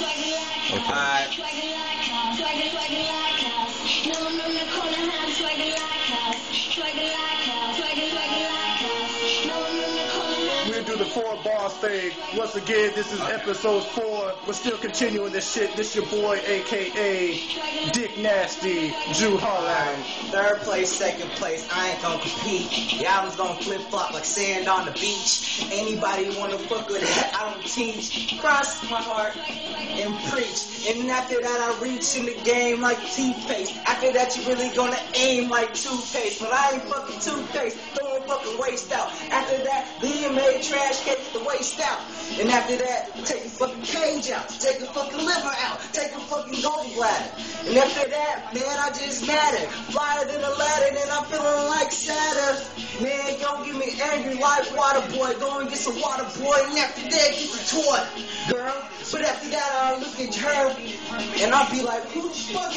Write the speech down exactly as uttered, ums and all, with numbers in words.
We'll do the four bars thing. Once again, this is episode four. We're still continuing this shit. This your boy, aka Dick Nasty, Drew Holland. Third place, second place, I ain't gonna compete. Y'all was gonna flip flop like sand on the beach. Anybody wanna fuck with that, I don't teach. Cross my heart and preach. And after that, I reach in the game like toothpaste. After that, you really gonna aim like toothpaste. But I ain't fucking toothpaste, throwing fucking waste out. After that, Liam made trash case the waste out. And after that, take a fucking cage out. Take a fucking liver out. Take a fucking gallbladder. And after that, man, I just matter. Flyer than a ladder, and I'm feeling like Saturn. Man, don't get me angry like water boy. Go and get some water boy. And after that, get the toy, girl. But after that, I look at her, and I'll be like, who the fuck